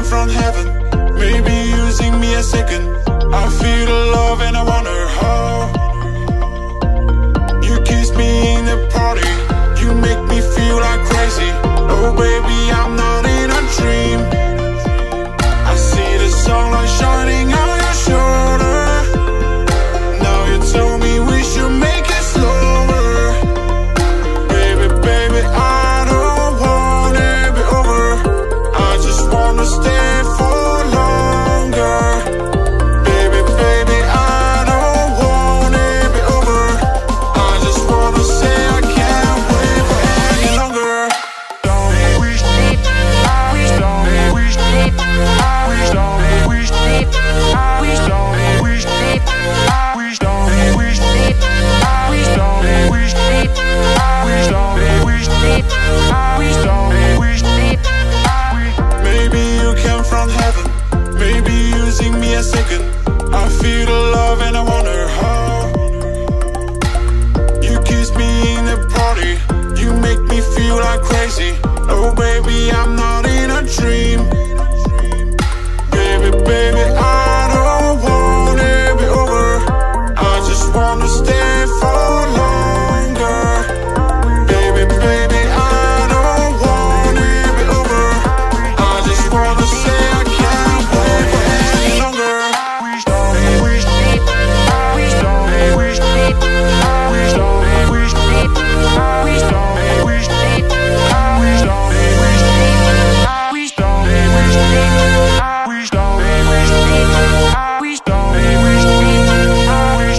come from heaven, maybe using me a second. I feel the love and I wonder how. You kiss me in the party, you make me feel like crazy. Oh baby, I'm not in a dream. I see the sunlight shining on your shoulder. Now you tell me we should make it slower. Baby, baby, I don't want it be over. I just wanna stay for longer. Baby, baby, I don't want it be over. I just wanna say I can't wait for any longer. Don't wish, I wish, don't wish, I wish, don't wish, I wish, don't wish, I wish, don't wish, I wish, don't wish, I wish, don't wish, I wish, don't wish, I wish. Maybe you came from heaven, maybe using me a second. I feel the love and I wonder how. You kiss me in the party, you make me feel like crazy. Oh baby, I'm not in a dream. Baby, baby, I don't want it be over. I just wanna stay for longer. Baby, baby, I don't want it be over. I just wanna say I can't wait for any longer. Don't wish, I wish, don't wish, I wish, don't wish, I wish, don't wish, I wish, don't wish, I wish, don't wish, I wish, don't wish, I wish, don't wish, I wish.